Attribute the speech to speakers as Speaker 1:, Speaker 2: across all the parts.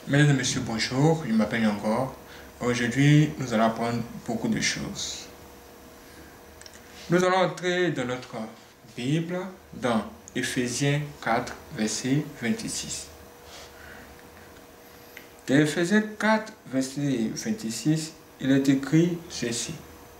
Speaker 1: Mesdames et messieurs, bonjour, je m'appelle Yangor. Aujourd'hui, nous allons apprendre beaucoup de choses. Nous allons entrer dans notre Bible, dans Ephésiens 4, verset 26. Dans Ephésiens 4, verset 26, il est écrit ceci.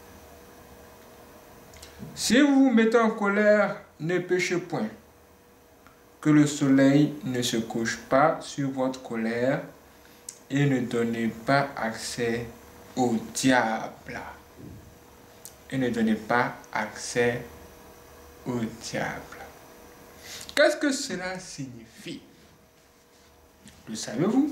Speaker 1: Si vous vous mettez en colère, ne péchez point, que le soleil ne se couche pas sur votre colère, et ne donnez pas accès au diable. Et ne donnez pas accès au diable. Qu'est-ce que cela signifie? Le savez-vous?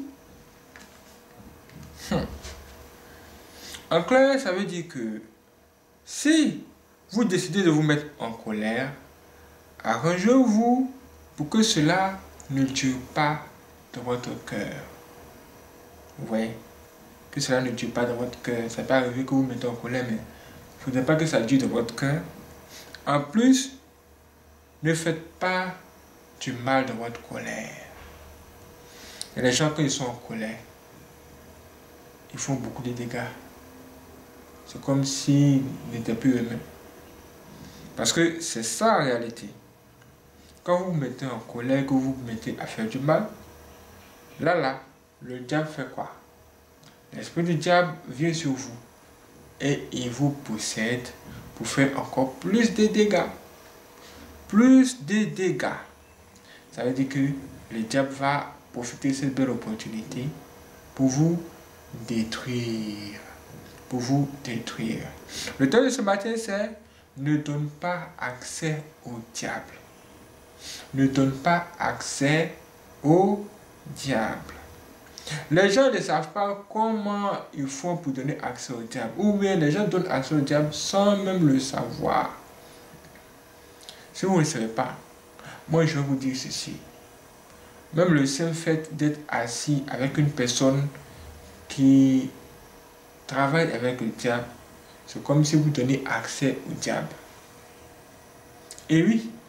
Speaker 1: En clair, ça veut dire que si vous décidez de vous mettre en colère, arrangez-vous pour que cela ne dure pas dans votre cœur. Vous voyez, que cela ne dure pas dans votre cœur. Ça peut arriver que vous vous mettez en colère, mais il ne faudrait pas que ça dure dans votre cœur. En plus, ne faites pas du mal dans votre colère. Et les gens, quand ils sont en colère, ils font beaucoup de dégâts. C'est comme s'ils n'étaient plus eux-mêmes. Parce que c'est ça en réalité. Quand vous vous mettez en colère, que vous vous mettez à faire du mal, là, le diable fait quoi? L'esprit du diable vient sur vous et il vous possède pour faire encore plus de dégâts. Plus de dégâts. Ça veut dire que le diable va profiter de cette belle opportunité pour vous détruire. Pour vous détruire. Le thème de ce matin, c'est ne donne pas accès au diable. Ne donne pas accès au diable. Les gens ne savent pas comment ils font pour donner accès au diable. Ou bien les gens donnent accès au diable sans même le savoir. Si vous ne le savez pas, moi je vais vous dire ceci. Même le simple fait d'être assis avec une personne qui travaille avec le diable, c'est comme si vous donnez accès au diable. Et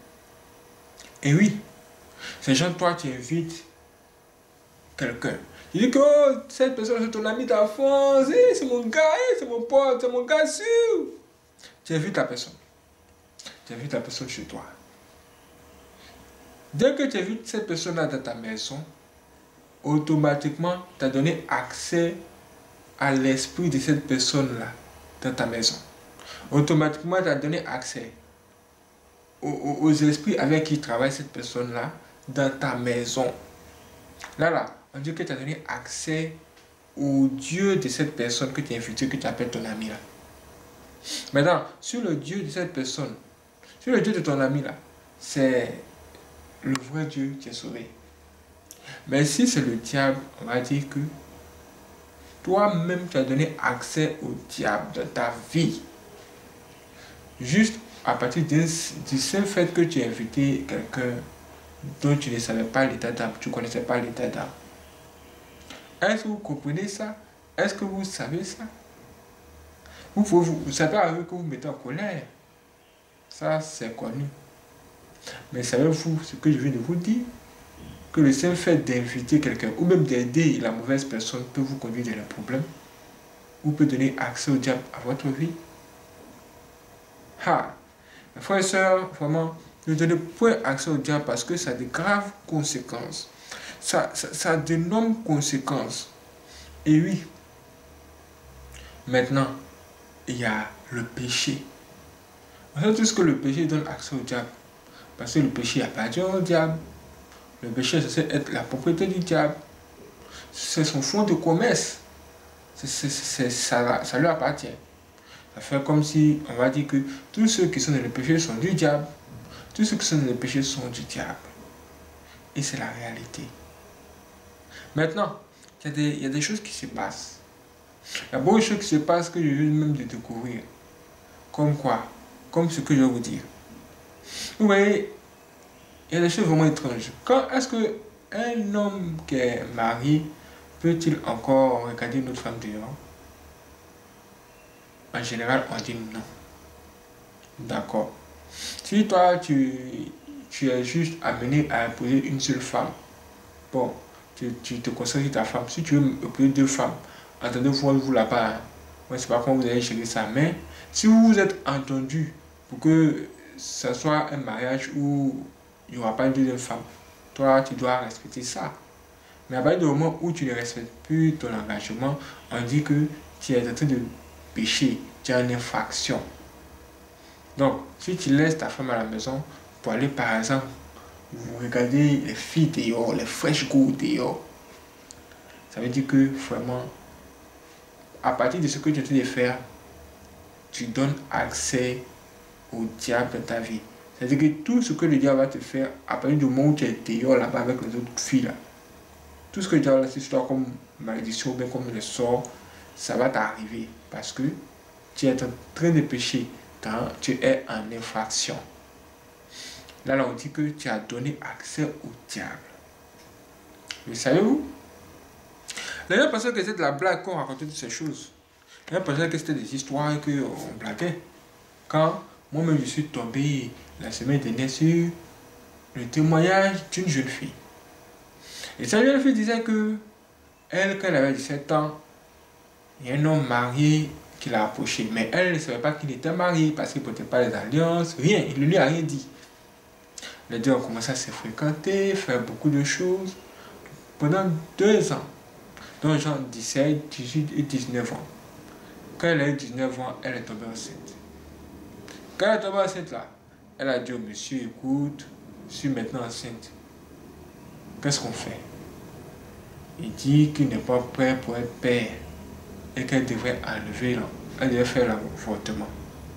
Speaker 1: oui, ces gens, toi tu invites quelqu'un. Tu dis que oh, cette personne c'est ton ami d'enfance, c'est mon gars, c'est mon pote, c'est mon gars sûr. Tu invites la personne. Tu invites la personne chez toi. Dès que tu invites cette personne-là dans ta maison, automatiquement, tu as donné accès à l'esprit de cette personne-là dans ta maison. Automatiquement, tu as donné accès aux esprits avec qui travaille cette personne-là dans ta maison. Là, on dit que tu as donné accès au Dieu de cette personne que tu as invité, que tu appelles ton ami là. Maintenant, sur le Dieu de cette personne, sur le Dieu de ton ami là, c'est le vrai Dieu qui est sauvé. Mais si c'est le diable, on va dire que toi-même tu as donné accès au diable dans ta vie. Juste à partir du seul fait que tu as invité quelqu'un dont tu ne savais pas l'état d'âme, tu ne connaissais pas l'état d'âme. Est-ce que vous comprenez ça? Est-ce que vous savez ça? Vous savez arriver que vous vous mettez en colère. Ça, c'est connu. Mais savez-vous ce que je viens de vous dire? Que le seul fait d'inviter quelqu'un ou même d'aider la mauvaise personne peut vous conduire dans le problème ou peut donner accès au diable à votre vie. Mes frères et sœurs, vraiment, ne donnez point accès au diable parce que ça a de graves conséquences. Ça a d'énormes conséquences. Et oui, maintenant, il y a le péché. On sait tous que le péché donne accès au diable. Parce que le péché appartient au diable. Le péché, c'est censé être la propriété du diable. C'est son fonds de commerce. Ça lui appartient. Ça fait comme si on va dire que tous ceux qui sont dans le péché sont du diable. Tous ceux qui sont dans le péché sont du diable. Et c'est la réalité. Maintenant, il y a des choses qui se passent. Il y a beaucoup de choses qui se passent que je viens même de découvrir. Comme quoi? Comme ce que je vais vous dire. Vous voyez, il y a des choses vraiment étranges. Quand est-ce qu'un homme qui est marié peut-il encore regarder une autre femme dehors? En général, on dit non. D'accord. Si toi, tu es juste amené à épouser une seule femme, bon, tu te concentres sur ta femme. Si tu veux épouser deux femmes, entendez-vous vous là-bas. Hein. Moi, je ne sais pas comment vous allez gérer ça. Mais si vous vous êtes entendu pour que ce soit un mariage où il n'y aura pas une deuxième femme, toi, tu dois respecter ça. Mais à partir du moment où tu ne respectes plus ton engagement, on dit que tu es en train de pécher, tu es en infraction. Donc, si tu laisses ta femme à la maison pour aller, par exemple, vous regardez les filles dehors, les fresh go dehors, ça veut dire que vraiment, à partir de ce que tu es en train de faire, tu donnes accès au diable dans ta vie. C'est-à-dire que tout ce que le diable va te faire, à partir du moment où tu es dehors là-bas avec les autres filles là, tout ce que le diable va faire comme malédiction ou bien comme le sort, ça va t'arriver parce que tu es en train de pécher, tu es en infraction. Là, on dit que tu as donné accès au diable. Mais savez-vous? Les gens pensaient que c'était de la blague qu'on racontait toutes ces choses. Les gens pensaient que c'était des histoires et qu'on blaguait. Quand moi-même je suis tombé la semaine dernière sur le témoignage d'une jeune fille. Et cette jeune fille disait que elle, quand elle avait 17 ans, il y a un homme marié qui l'a approché. Mais elle ne savait pas qu'il était marié parce qu'il ne portait pas les alliances, rien, il ne lui a rien dit. Les deux ont commencé à se fréquenter, faire beaucoup de choses pendant 2 ans. Donc genre 17, 18 et 19 ans. Quand elle a eu 19 ans, elle est tombée enceinte. Quand elle est tombée enceinte là, elle a dit au monsieur, écoute, je suis maintenant enceinte. Qu'est-ce qu'on fait? Il dit qu'il n'est pas prêt pour être père et qu'elle devrait enlever là. Elle devrait faire l'avortement.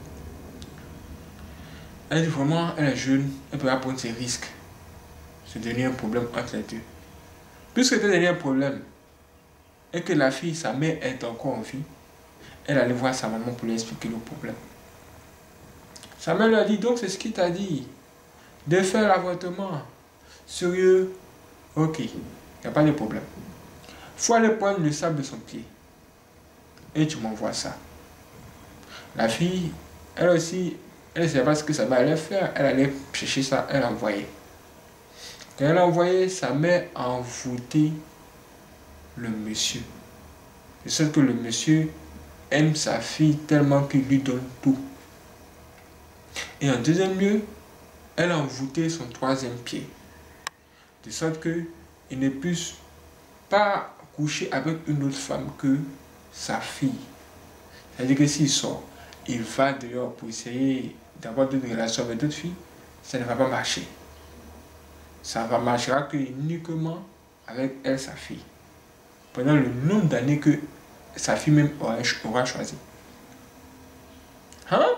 Speaker 1: Elle dit vraiment, elle est jeune, elle peut pas prendre ses risques. C'est devenu un problème entre les deux. Puisque c'est devenu un problème et que la fille, sa mère est encore en vie, elle allait voir sa maman pour lui expliquer le problème. Sa mère lui a dit, donc c'est ce qu'il t'a dit, de faire l'avortement. Sérieux? Ok, il n'y a pas de problème. Il faut aller prendre le sable de son pied. Et tu m'envoies ça. La fille, elle aussi, elle ne savait pas ce que sa mère allait faire. Elle allait chercher ça, elle envoyait. Quand elle a envoyé, sa mère a envoûté le monsieur. De sorte que le monsieur aime sa fille tellement qu'il lui donne tout. Et en deuxième lieu, elle a envoûté son troisième pied. De sorte qu'il ne puisse pas coucher avec une autre femme que sa fille. C'est-à-dire que s'il sort, il va dehors pour essayer d'avoir d'autres relations avec d'autres filles, ça ne va pas marcher. Ça ne marchera que uniquement avec elle, sa fille. Pendant le nombre d'années que sa fille même aura choisi. Hein?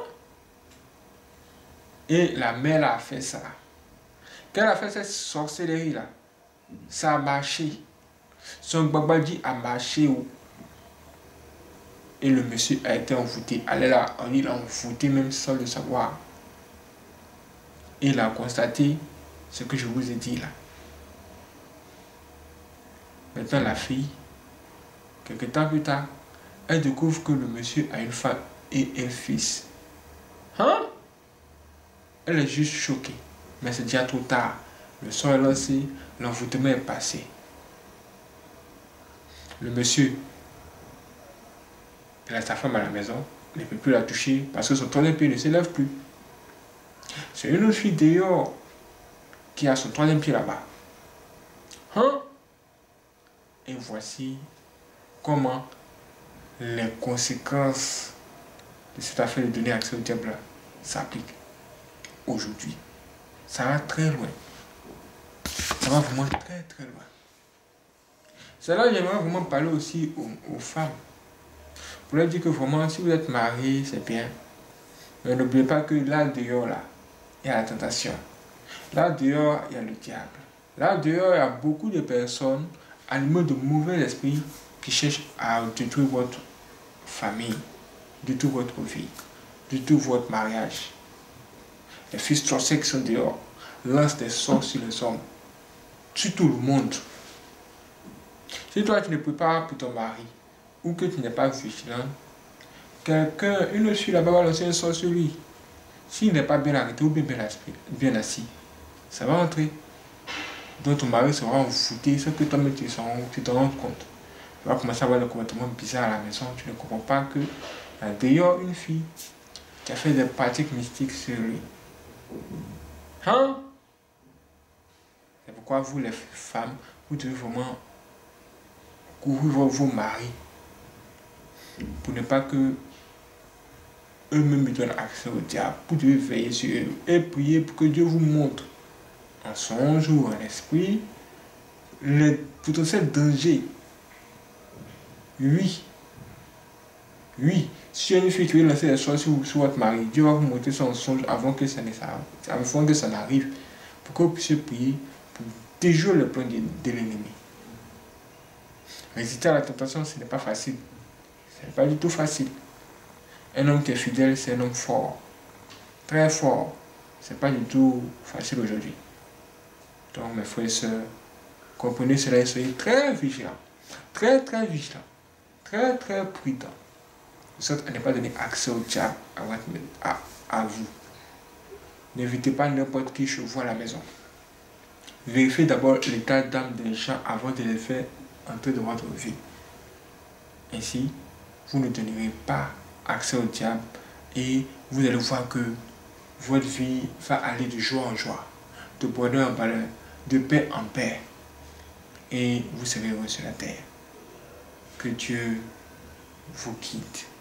Speaker 1: Et la mère a fait ça. Quand elle a fait cette sorcellerie-là, ça a marché. Son babadi a marché. Et le monsieur a été envoûté. Il a envoûté même sans le savoir. Et il a constaté ce que je vous ai dit là. Maintenant, la fille, quelque temps plus tard, elle découvre que le monsieur a une femme et un fils. Hein? Elle est juste choquée. Mais c'est déjà trop tard. Le sort est lancé, l'envoûtement est passé. Le monsieur, il a sa femme à la maison, il ne peut plus la toucher parce que son troisième pied ne s'élève plus. C'est une autre fille dehors qui a son troisième pied là-bas. Hein? Et voici comment les conséquences de cette affaire de donner accès au diable s'appliquent aujourd'hui. Ça va très loin. Ça va vraiment très très loin. C'est là que j'aimerais vraiment parler aussi aux femmes. Pour leur dire que vraiment, si vous êtes marié, c'est bien. Mais n'oubliez pas que là dehors, là, il y a la tentation. Là dehors, il y a le diable. Là dehors, il y a beaucoup de personnes animées de mauvais esprits qui cherchent à détruire votre famille, détruire votre vie, détruire votre mariage. Les fils sorciers qui sont dehors lancent des sorts sur les hommes, sur tout le monde. Si toi tu ne prépares pour ton mari ou que tu n'es pas vigilant, quelqu'un, une autre fille là-bas va lancer un sort sur lui. S'il n'est pas bien arrêté ou bien assis, ça va entrer. dont ton mari sera envoûté, c'est que toi-même tu te rends compte. Tu vas commencer à avoir des comportements bizarres à la maison. Tu ne comprends pas que d'ailleurs une fille qui a fait des pratiques mystiques sur lui. Hein? C'est pourquoi vous les femmes, vous devez vraiment couvrir vos maris pour ne pas que eux-mêmes donnent accès au diable. Vous devez veiller sur eux et prier pour que Dieu vous montre en songe ou en esprit les potentiels dangers. Oui. Oui. Si une fille qui veut lancer des choses sur votre mari, Dieu va vous montrer son songe avant que ça n'arrive. Pour que vous puissiez prier pour déjouer le plan de l'ennemi. Résister à la tentation, ce n'est pas facile. Ce n'est pas du tout facile. Un homme qui est fidèle, c'est un homme fort. Très fort. Ce n'est pas du tout facile aujourd'hui. Donc, mes frères et sœurs, comprenez cela et soyez très vigilants. Très, très vigilants. Très, très prudents. De sorte à ne pas donner accès au diable à vous. N'invitez pas n'importe qui chez vous à la maison. Vérifiez d'abord l'état d'âme des gens avant de les faire entrer dans votre vie. Ainsi, vous ne donnerez pas accès au diable et vous allez voir que votre vie va aller de joie en joie, de bonheur en bonheur, de paix en paix. Et vous serez heureux sur la terre. Que Dieu vous quitte.